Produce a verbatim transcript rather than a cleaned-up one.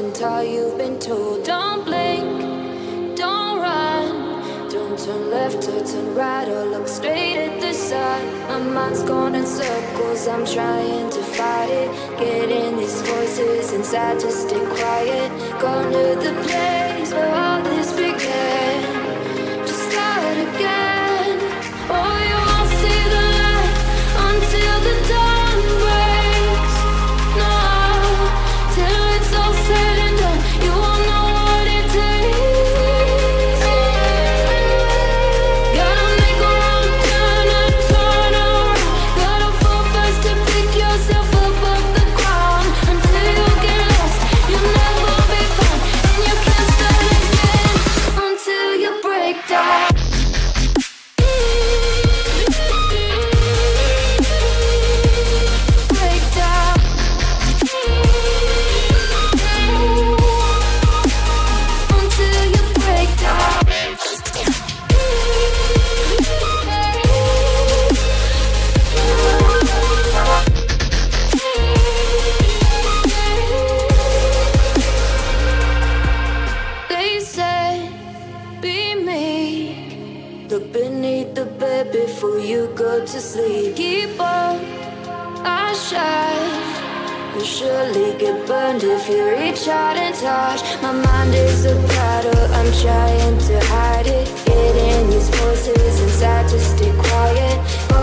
been taught, you've been told. Don't blink, don't run, don't turn left or turn right or look straight at the sun. My mind's going in circles, I'm trying to fight it. Getting these voices inside to stay quiet. Gone to the place where all this began, to start again. Oh, you won't see the light until the dawn breaks. No, till it's all said and done, you won't know what it takes. Gotta make a wrong turn and turn around. Gotta fall fast to pick yourself up off the ground. Until you get lost, you'll never be found, and you can't start again until you break down. They said, be meek, look beneath the bed before you go to sleep. Keep on, I shine. You'll surely get burned if you reach out and touch. My mind is a battle, I'm trying to hide it. Getting these voices inside to stay quiet. Oh,